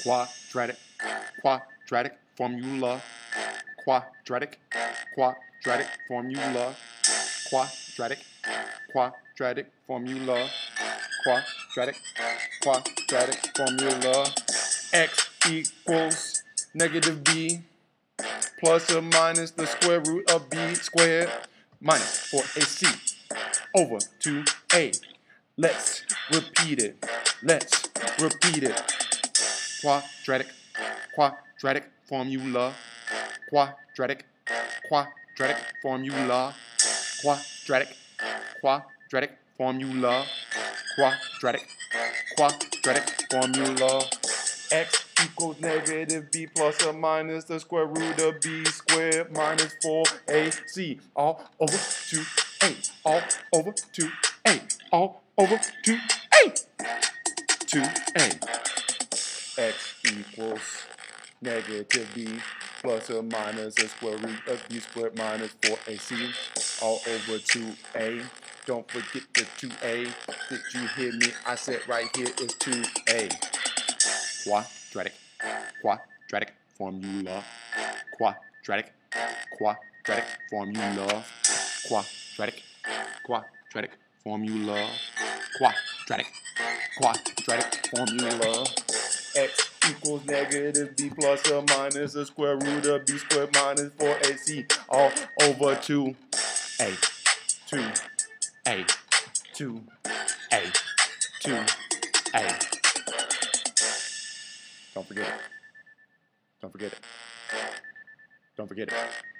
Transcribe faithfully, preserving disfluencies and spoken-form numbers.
quadratic, quadratic formula, quadratic, quadratic formula, quadratic, quadratic formula, quadratic, quadratic formula. X equals negative b plus or minus the square root of b squared minus four a c over two a. Let's repeat it. Let's repeat it. Quadratic, quadratic formula, quadratic, quadratic formula, quadratic, quadratic formula, quadratic, quadratic formula. X equals negative b plus or minus the square root of b squared minus four a c all over two a, all over two a, all over two a, two a. X equals negative b plus or minus the square root of b squared minus four a c all over two a. Don't forget the two a. Did you hear me? I said right here is two a. Quadratic, quadratic formula, quadratic, quadratic formula, quadratic, quadratic formula, quadratic, quadratic formula. X equals negative b plus or minus the square root of b squared minus four a c all over two a, two a, two a, two a. Don't forget it. Don't forget it. Don't forget it.